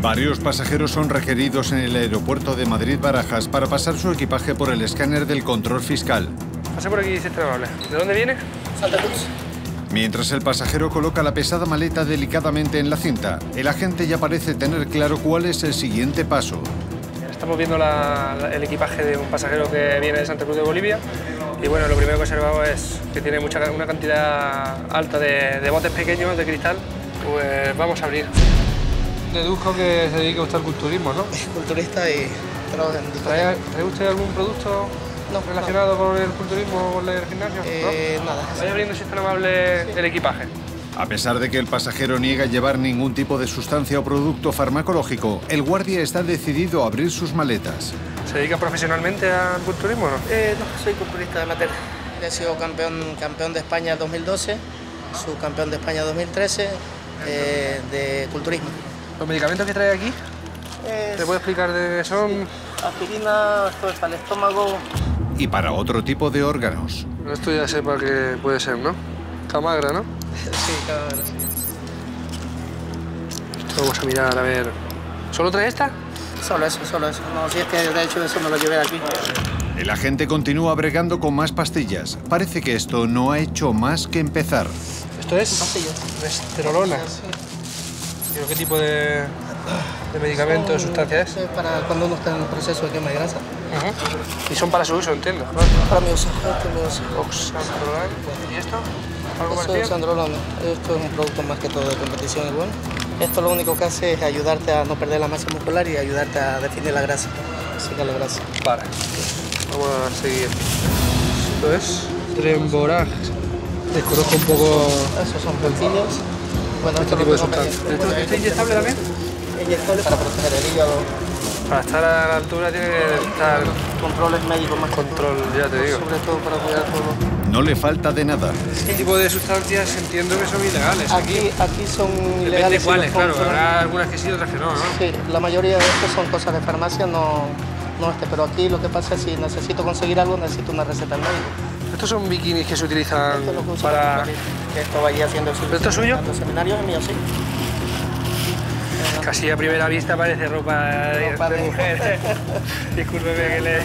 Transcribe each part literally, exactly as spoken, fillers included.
Varios pasajeros son requeridos en el aeropuerto de Madrid-Barajas para pasar su equipaje por el escáner del control fiscal. Pase por aquí, si es tan amable. ¿De dónde viene? Santa Cruz. Mientras el pasajero coloca la pesada maleta delicadamente en la cinta, el agente ya parece tener claro cuál es el siguiente paso. Estamos viendo la, la, el equipaje de un pasajero que viene de Santa Cruz de Bolivia y bueno, lo primero que observamos es que tiene mucha, una cantidad alta de, de botes pequeños de cristal. Pues vamos a abrir. Deduzco que se dedica usted al culturismo, ¿no? Es culturista y trabaja en ¿Trae, ¿Trae usted algún producto no, relacionado no. con el culturismo o con el gimnasio? Eh, ¿no? Nada. Vaya abriendo, si es tan amable, sí. El equipaje. A pesar de que el pasajero niega llevar ningún tipo de sustancia o producto farmacológico, el guardia está decidido a abrir sus maletas. ¿Se dedica profesionalmente al culturismo o no? Eh, no, soy culturista amateur. He sido campeón, campeón de España dos mil doce, subcampeón de España dos mil trece eh, de culturismo. ¿Los medicamentos que trae aquí? Es... ¿Te puedo explicar de qué son? Sí. Aspirina, esto es para el estómago. Y para otro tipo de órganos. Esto ya sepa que puede ser, ¿no? Camagra, ¿no? Sí, camagra, sí. Esto vamos a mirar, a ver... ¿Solo trae esta? Solo eso, solo eso. No, si es que de hecho eso me lo llevé aquí. El agente continúa bregando con más pastillas. Parece que esto no ha hecho más que empezar. ¿Esto es? Pastillas. Esterolona. Sí. ¿Pero qué tipo de, de medicamento, son, de sustancia es? Es para cuando uno está en el proceso de quema de grasa. Uh-huh. Y son para su uso, entiendo. Para mi uso. Este mi uso. Oxandrolona. ¿Y esto? ¿Algo Eso parecido? es Oxandrolona. Esto es un producto más que todo de competición igual. Esto lo único que hace es ayudarte a no perder la masa muscular y ayudarte a definir la grasa, secar la grasa. Para. Vamos a seguir. Esto es Tremborag. Desconozco un poco... Esos son plantillas. Bueno, este tipo de sustancia. ¿Esto es inyectable también? Inyectable para proteger el hígado. Para estar a la altura tiene que estar... Controles médicos más control, ya te digo. Sobre todo para cuidar todo. No le falta de nada. Este tipo de sustancias entiendo que son ilegales. Aquí, aquí son Depende ilegales. de cuáles, claro. compran. Habrá algunas que sí, otras que no, ¿no? Sí, la mayoría de estos son cosas de farmacia, no, no este. Pero aquí lo que pasa es que si necesito conseguir algo, necesito una receta al médico. Estos son bikinis que se utilizan Esto es lo que uso para... que esto vaya haciendo el ¿Esto es suyo? Los seminarios es mío, sí. Casi a primera vista parece ropa de, Ropa de de- mujer. Discúlpeme que le...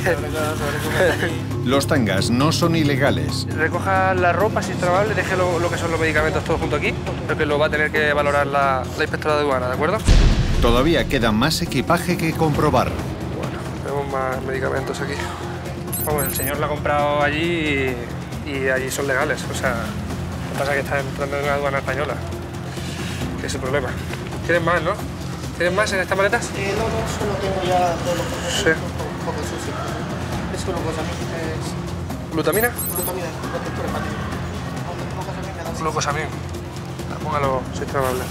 Los tangas no son ilegales. Recoja la ropa, si es amable, deje lo, lo que son los medicamentos todos junto aquí, porque lo va a tener que valorar la, la inspectora de aduana, ¿de acuerdo? Todavía queda más equipaje que comprobar. Bueno, tenemos más medicamentos aquí. Vamos, el señor lo ha comprado allí y, y allí son legales, o sea, lo que pasa es que está entrando en la aduana española, que es el problema. ¿Tienen más, no? ¿Tienen más en estas maletas? Eh, no, no, solo tengo ya todos los cosas. Sí. Un poco sucio. Eso es lo que a mí es... ¿Glutamina? Glutamina, protector hepático. Glucosamina me da... Glucosamina. Póngalo, si es tan amable.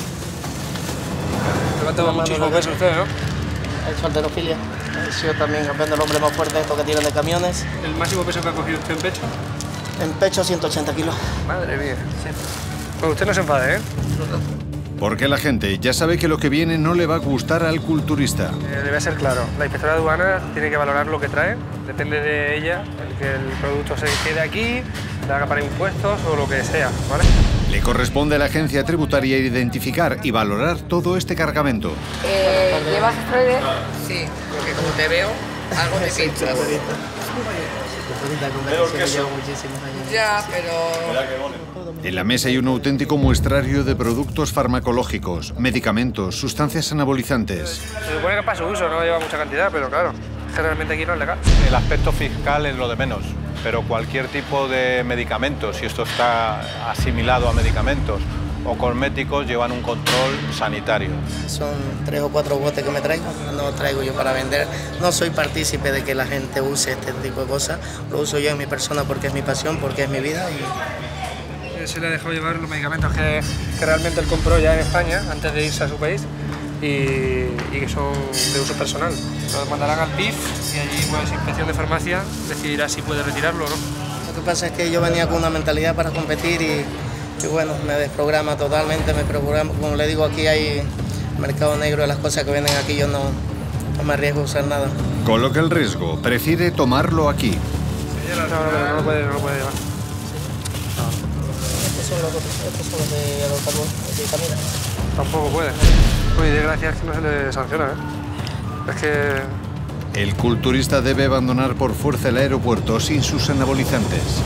Levanta muchísimo peso usted, ¿no? He hecho halterofilia. He sido también campeón del hombre más fuerte, esto que tiran de camiones. ¿El máximo peso que ha cogido usted en pecho? En pecho ciento ochenta kilos. Madre mía. Sí. Bueno, usted no se enfade, ¿eh? Porque la gente ya sabe que lo que viene no le va a gustar al culturista. Eh, debe ser claro, la inspectora de aduana tiene que valorar lo que trae, depende de ella, el que el producto se quede aquí, le haga para impuestos o lo que sea, ¿vale? Le corresponde a la agencia tributaria identificar y valorar todo este cargamento. Eh, ¿Llevas esteroides? Sí, porque como te veo, algo me pincha. Ya, pero... En la mesa hay un auténtico muestrario de productos farmacológicos, medicamentos, sustancias anabolizantes. Se supone que es para su uso, no lleva mucha cantidad, pero claro, generalmente aquí no es legal. El aspecto fiscal es lo de menos, pero cualquier tipo de medicamento, si esto está asimilado a medicamentos o cosméticos, llevan un control sanitario. Son tres o cuatro botes que me traigo, no traigo yo para vender. No soy partícipe de que la gente use este tipo de cosas, lo uso yo en mi persona porque es mi pasión, porque es mi vida. Y... Se le ha dejado llevar los medicamentos que, que realmente él compró ya en España, antes de irse a su país, y, y que son de uso personal. Lo mandarán al P I F y allí, pues, inspección de farmacia decidirá si puede retirarlo o no. Lo que pasa es que yo venía con una mentalidad para competir y, y bueno, me desprograma totalmente, me programa. Como le digo, aquí hay mercado negro de las cosas que venden aquí, yo no, no me arriesgo a usar nada. Coloca el riesgo, prefiere tomarlo aquí. No, no, no, no lo puede, no lo puede llevar. Estos son los, estos son los de hidrocarburos, de vitamina. tampoco puede. Uy, de gracia es que no se le sanciona, ¿eh? Es que... El culturista debe abandonar por fuerza el aeropuerto sin sus anabolizantes.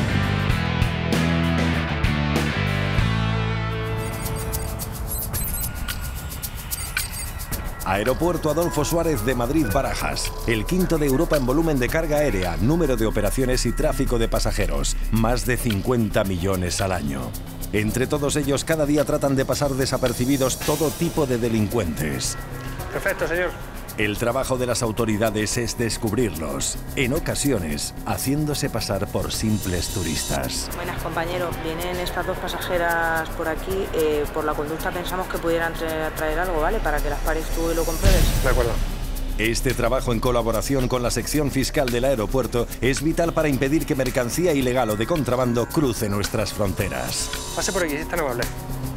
Aeropuerto Adolfo Suárez de Madrid-Barajas, el quinto de Europa en volumen de carga aérea, número de operaciones y tráfico de pasajeros, más de cincuenta millones al año. Entre todos ellos, cada día tratan de pasar desapercibidos todo tipo de delincuentes. Perfecto, señor. El trabajo de las autoridades es descubrirlos, en ocasiones haciéndose pasar por simples turistas. Buenas, compañeros. Vienen estas dos pasajeras por aquí. Eh, por la conducta pensamos que pudieran traer, traer algo, ¿vale? Para que las pares tú y lo compruebes. De acuerdo. Este trabajo en colaboración con la sección fiscal del aeropuerto es vital para impedir que mercancía ilegal o de contrabando cruce nuestras fronteras. Pase por aquí, si es tan amable.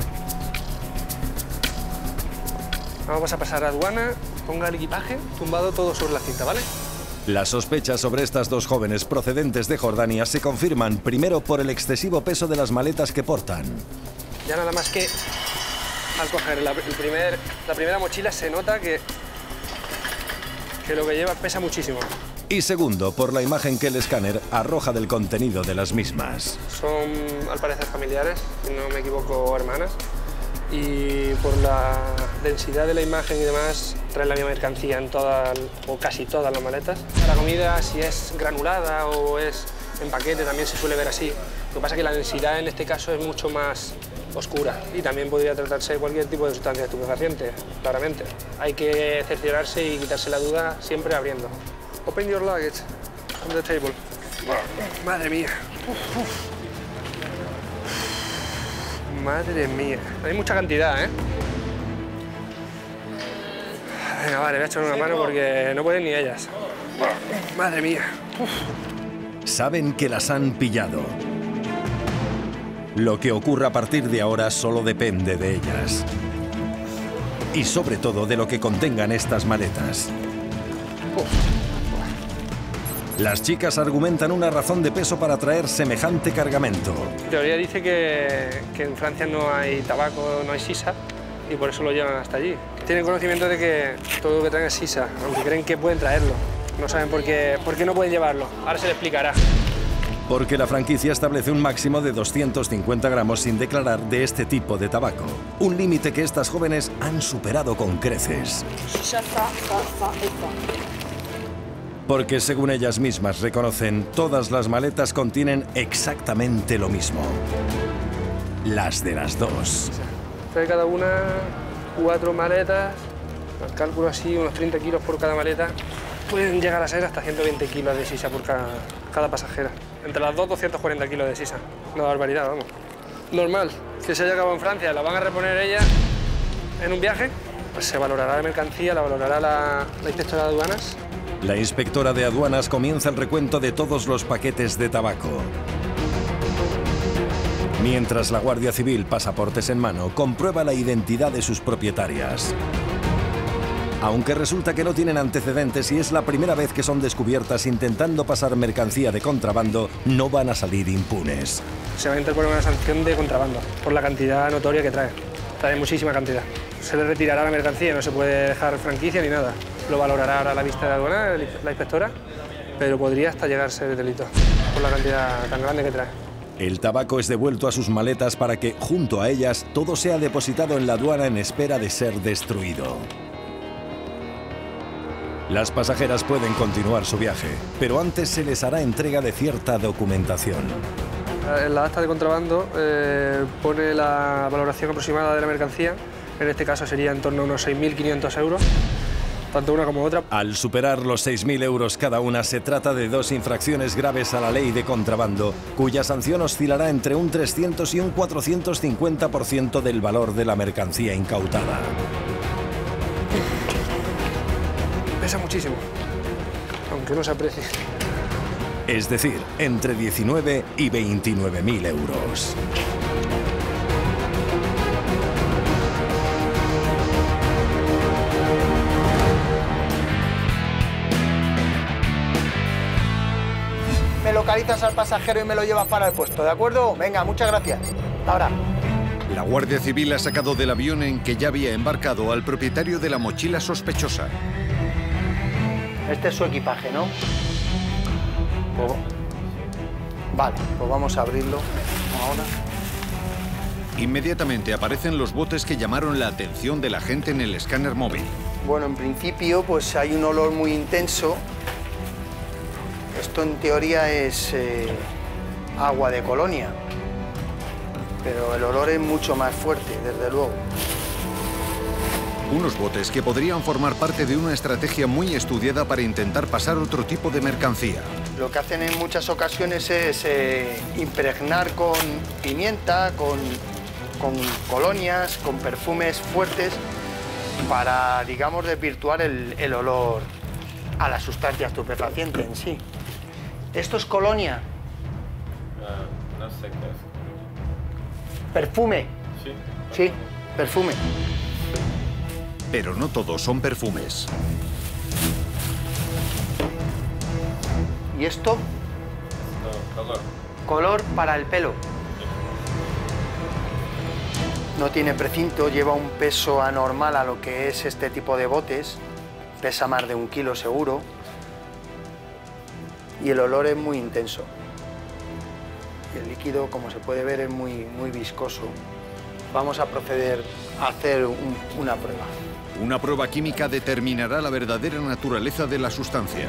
Vamos a pasar a aduana. Ponga el equipaje tumbado todo sobre la cinta, ¿vale? Las sospechas sobre estas dos jóvenes procedentes de Jordania se confirman primero por el excesivo peso de las maletas que portan. Ya nada más que al coger la, el primer, la primera mochila se nota que, que lo que lleva pesa muchísimo. Y segundo, por la imagen que el escáner arroja del contenido de las mismas. Son, al parecer, familiares, si no me equivoco, hermanas. Y por la densidad de la imagen y demás, traen la misma mercancía en todas, o casi todas las maletas. La comida, si es granulada o es en paquete, también se suele ver así. Lo que pasa es que la densidad en este caso es mucho más oscura y también podría tratarse de cualquier tipo de sustancia estupefaciente, claramente. Hay que cerciorarse y quitarse la duda siempre abriendo. Open your luggage on the table. Madre mía. Uf, uf. Madre mía. Hay mucha cantidad, ¿eh? Venga, vale, voy a echar una mano porque no pueden ni ellas. Madre mía. Uf. Saben que las han pillado. Lo que ocurra a partir de ahora solo depende de ellas. Y sobre todo de lo que contengan estas maletas. Uf. Las chicas argumentan una razón de peso para traer semejante cargamento. En teoría dice que, que en Francia no hay tabaco, no hay sisa, y por eso lo llevan hasta allí. Tienen conocimiento de que todo lo que traen es sisa, aunque creen que pueden traerlo. No saben por qué, por qué no pueden llevarlo. Ahora se les explicará. Porque la franquicia establece un máximo de doscientos cincuenta gramos sin declarar de este tipo de tabaco. Un límite que estas jóvenes han superado con creces. Porque según ellas mismas reconocen, todas las maletas contienen exactamente lo mismo. Las de las dos. Trae cada una cuatro maletas, al cálculo así, unos treinta kilos por cada maleta. Pueden llegar a ser hasta ciento veinte kilos de sisa por cada, cada pasajera. Entre las dos, doscientos cuarenta kilos de sisa. Una barbaridad, vamos. Normal, que se haya acabado en Francia, la van a reponer ellas en un viaje, pues se valorará la mercancía, la valorará la, la inspectora de aduanas. La inspectora de aduanas comienza el recuento de todos los paquetes de tabaco. Mientras la Guardia Civil, pasaportes en mano, comprueba la identidad de sus propietarias. Aunque resulta que no tienen antecedentes y es la primera vez que son descubiertas intentando pasar mercancía de contrabando, no van a salir impunes. Se va a interponer una sanción de contrabando por la cantidad notoria que trae. Trae muchísima cantidad. Se le retirará la mercancía, no se puede dejar franquicia ni nada. Lo valorará ahora la vista de aduana, la inspectora, pero podría hasta llegar a ser delito por la cantidad tan grande que trae. El tabaco es devuelto a sus maletas para que, junto a ellas, todo sea depositado en la aduana en espera de ser destruido. Las pasajeras pueden continuar su viaje, pero antes se les hará entrega de cierta documentación. En la acta de contrabando eh, pone la valoración aproximada de la mercancía. En este caso sería en torno a unos seis mil quinientos euros, tanto una como otra. Al superar los seis mil euros cada una, se trata de dos infracciones graves a la ley de contrabando, cuya sanción oscilará entre un trescientos y un cuatrocientos cincuenta por ciento del valor de la mercancía incautada. Pesa muchísimo, aunque no se aprecie. Es decir, entre diecinueve y veintinueve mil euros. Me localizas al pasajero y me lo llevas para el puesto, ¿de acuerdo? Venga, muchas gracias. Hasta ahora. La Guardia Civil ha sacado del avión en que ya había embarcado al propietario de la mochila sospechosa. Este es su equipaje, ¿no? Pues... Vale, pues vamos a abrirlo ahora. Inmediatamente aparecen los botes que llamaron la atención de la gente en el escáner móvil. Bueno, en principio, pues hay un olor muy intenso. Esto en teoría es eh, agua de colonia, pero el olor es mucho más fuerte, desde luego. Unos botes que podrían formar parte de una estrategia muy estudiada para intentar pasar otro tipo de mercancía. Lo que hacen en muchas ocasiones es eh, impregnar con pimienta, con, con colonias, con perfumes fuertes, para, digamos, desvirtuar el, el olor a la sustancia estupefaciente en sí. ¿Esto es colonia? Uh, no sé qué es. ¿Perfume? Sí. Sí, perfume. Pero no todos son perfumes. ¿Y esto? No, color. Color para el pelo. No tiene precinto, lleva un peso anormal a lo que es este tipo de botes. Pesa más de un kilo seguro. Y el olor es muy intenso. Y el líquido, como se puede ver, es muy, muy viscoso. Vamos a proceder a hacer un, una prueba. Una prueba química determinará la verdadera naturaleza de la sustancia.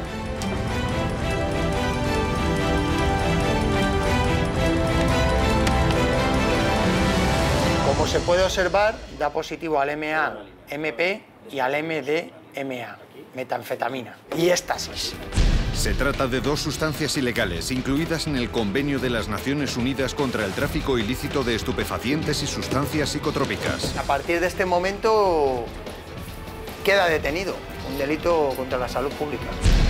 Como se puede observar, da positivo al M A M P y al M D M A, metanfetamina, y éxtasis. Se trata de dos sustancias ilegales incluidas en el Convenio de las Naciones Unidas contra el tráfico ilícito de estupefacientes y sustancias psicotrópicas. A partir de este momento queda detenido, un delito contra la salud pública.